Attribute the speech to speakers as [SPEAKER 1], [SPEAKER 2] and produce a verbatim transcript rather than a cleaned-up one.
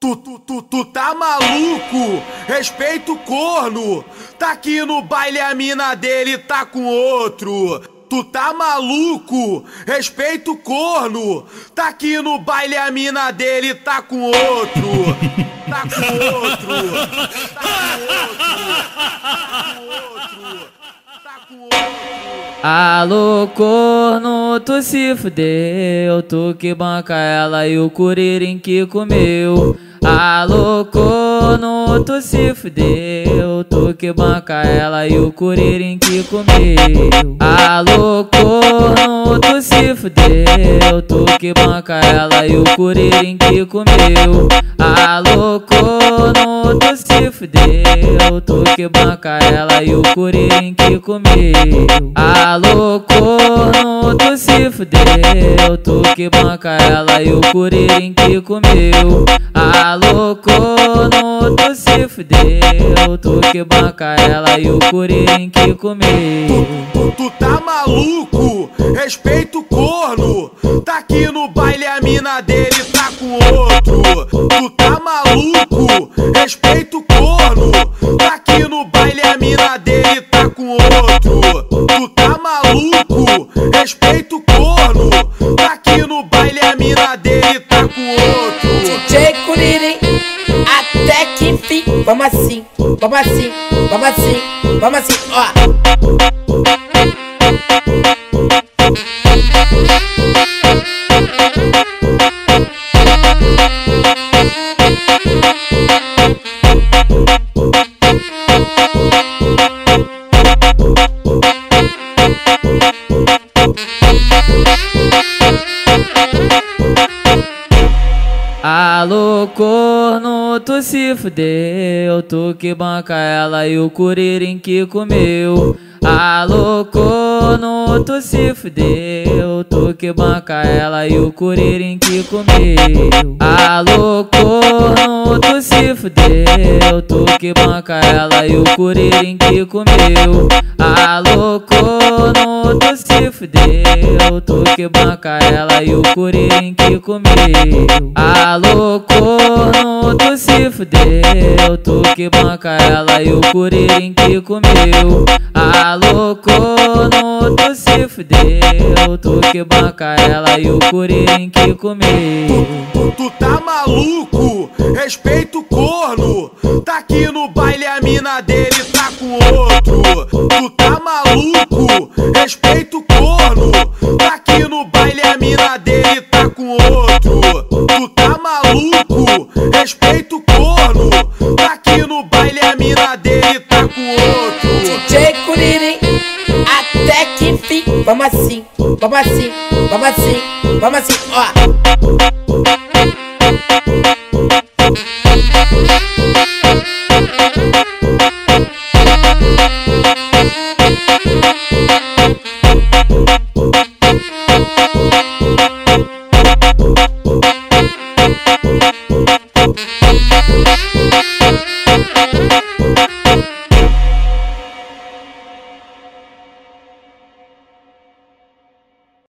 [SPEAKER 1] Tu, tu, tu, tu tá maluco? Respeita o corno. Tá aqui no baile, a mina dele tá com outro. Tu tá maluco? Respeita o corno. Tá aqui no baile, a mina dele tá com outro. Tá com outro. Tá com outro. Tá com outro.
[SPEAKER 2] Alô, corno, tu se fudeu, tu que banca ela e o curirim que comeu. Alô, corno, tu se fudeu, tu que banca ela e o curirim que comeu. Alô, corno, tu se fudeu, tu que banca ela e o curirim que comeu. Alô, corno, tu se fudeu, tu que banca ela e o curirim que comeu. Alô, corno, tu se fudeu, tu que banca ela e o curirim que comeu. Alô, corno, tu se fudeu, tu que banca ela e o curirim que comeu.
[SPEAKER 1] Tu, tu tá maluco? Respeita o corno. Tá aqui no baile, a mina dele tá com outro. Tu tá maluco? Respeita o corno. Tá aqui no baile, a mina dele tá com outro. Tu tá maluco? Respeita o corno. Tá aqui no baile, a mina dele tá com outro.
[SPEAKER 3] D J Curirim, até que enfim. Vamos assim, vamos assim, vamos assim, vamos assim, ó.
[SPEAKER 2] Alô, corno, tu se fudeu, tu que banca ela e o curirim que comeu. Alô, corno, tu se fudeu, tu que banca ela e o curirim que comeu. Alô, corno, tu se fudeu, tu que banca ela e o curirim que comeu. Alô, corno, tu se fudeu, tu que banca ela e o curirim que comeu. Alô, corno, tu se fudeu, tu que banca ela e o curirim que comeu. Alô, corno, tu se fudeu, tu que banca ela e o curirim que comeu.
[SPEAKER 1] Tu, tu tá maluco? Respeita o corno. Tá aqui no baile, a mina dele tá com outro. Tu tá maluco? Respeita o corno. Tá aqui no baile, a mina dele tá com outro. Tu tá maluco? Respeita o corno. Tá aqui no baile, a mina dele tá com outro.
[SPEAKER 3] D J Curirim, até que enfim. Vamos assim, vamos assim, vamos assim, vamos assim, ó.